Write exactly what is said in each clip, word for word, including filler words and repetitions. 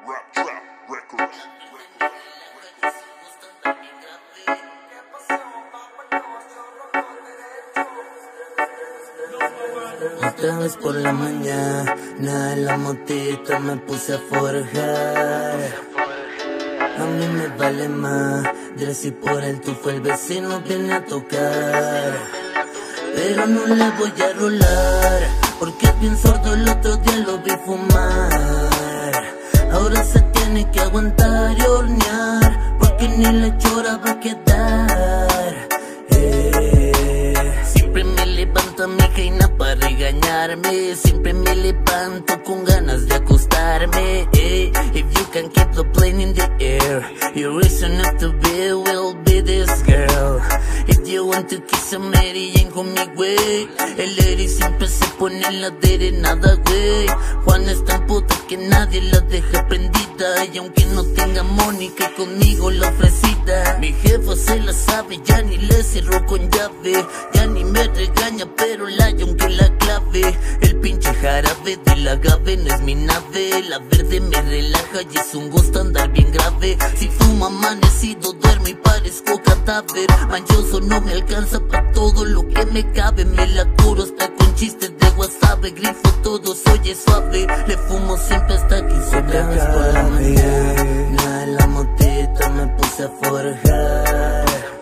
Rap Trap Records. Otra vez por la mañana, en la motita me puse a forjar. A mí me vale más, diré si por el tufo el vecino viene a tocar. Pero no le voy a rolar, porque es bien sordo, el otro día lo vi fumar. Ahora se tiene que aguantar y hornear, porque ni la chora va a quedar. eh. Siempre me levanta mi reina para regañarme, siempre me levanto con ganas de acostarme. eh. If you can keep the plane in the air, your reason not to be will be this girl. If you want to kiss a Mary Jane con mi güey, el Eri siempre se pone en la de nada, güey. Juan es tan puta que nadie la deja prendida, y aunque no tenga Mónica conmigo la ofrecida. Mi jefa se la sabe, ya ni le cerró con llave, ya ni me regaña, pero la aunque la clave. El pinche jarabe de la agave no es mi nave, la verde me relaja y es un gusto andar bien grave. Si fumo amanecido duermo y parezco cadáver, manchoso no me alcanza pa' todo lo que me cabe. Me la curo hasta con chistes de WhatsApp, grifo todo, soy suave, le fumo siempre hasta que se me acabe. Por la mañana en la motita me puse a forjar.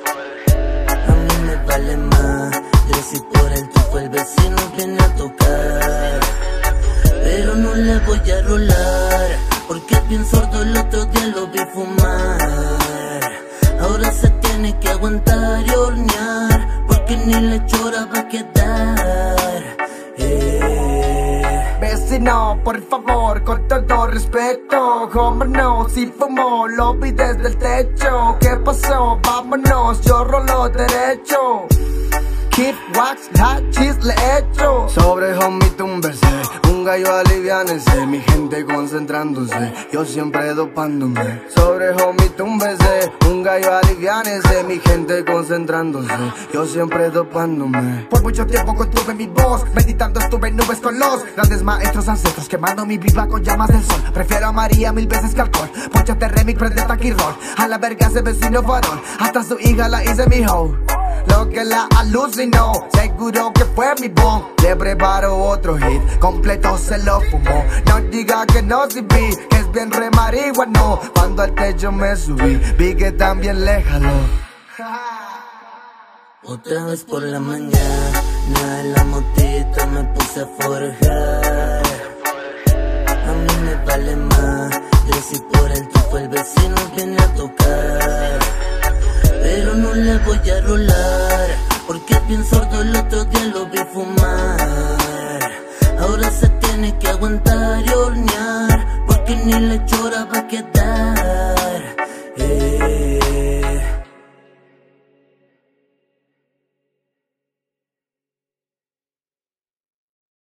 A mí me vale más, si por el tufo el vecino viene a tocar. Pero no le voy a rolar, porque es bien sordo, el otro día lo vi fumar. Ahora se tiene que aguantar y hornear, porque ni la chora va a quedar. eh. Vecino, por favor, con todo respeto, cómo no, si fumo, lo vi desde el techo. ¿Qué pasó? Vámonos, yo rolo derecho. Kid, wax, hot cheese le echo. Sobre homie túmbese, un gallo aliviánese, mi gente concentrándose, yo siempre dopándome. Sobre homie túmbese, un gallo aliviánese, mi gente concentrándose, yo siempre dopándome. Por mucho tiempo contuve mi voz, meditando estuve en nubes con los grandes maestros ancestros, quemando mi viva con llamas del sol. Prefiero a María mil veces que alcohol, ponchate remix, prende taquirrol. A la verga ese vecino varón, hasta su hija la hice mi hoe. Lo que la alucinó, seguro que fue mi bon. Le preparo otro hit, completo se lo fumó. No diga que no si vi, que es bien re marihuano. Cuando al techo me subí, vi que también le jaló. Otra vez por la mañana en la motita me puse a forjar. A mí me vale más, de si por el tufo el vecino viene a tocar. Pero no le voy a rolar, porque es bien sordo, el otro día lo vi fumar. Ahora se tiene que aguantar